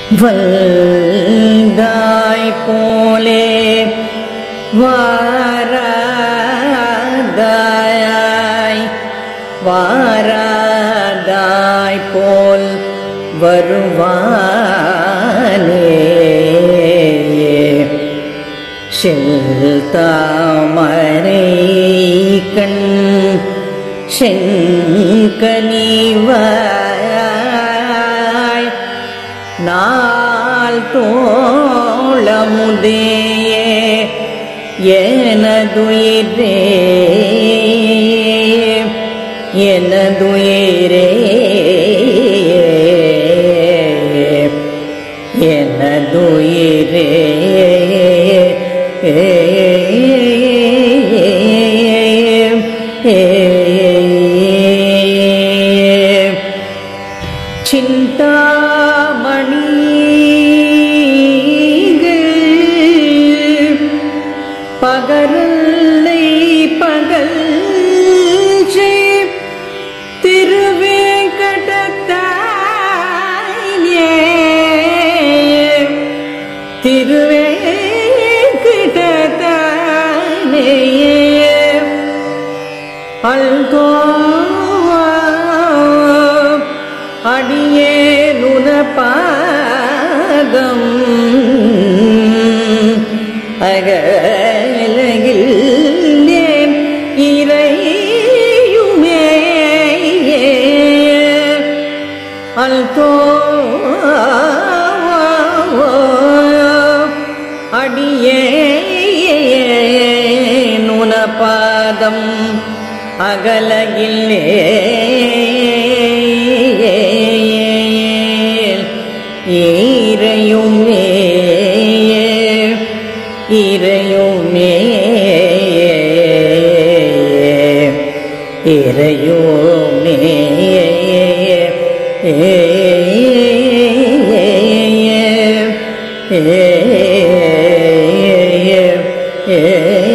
வந்தாய் போலே வாராதாய் வாராதாய் போல் வருவானே செல்தாமரை கண் செங்கனிவாய் நாள் தோளமுதே எனதுயிரே எனதுயிரே எனதுயிரே சிந்தாமணிகள் பகரல்லை பகல் திருவேங்கடத்தாயே திருவேங்கடத்தாயே அல்கோ அடியேனுன பாதம் அகலகில் இறையுமே அல்தோ அடியேனுன பாதம் அகலகில் இறையுமே இறையுமே இறையுமே ஏ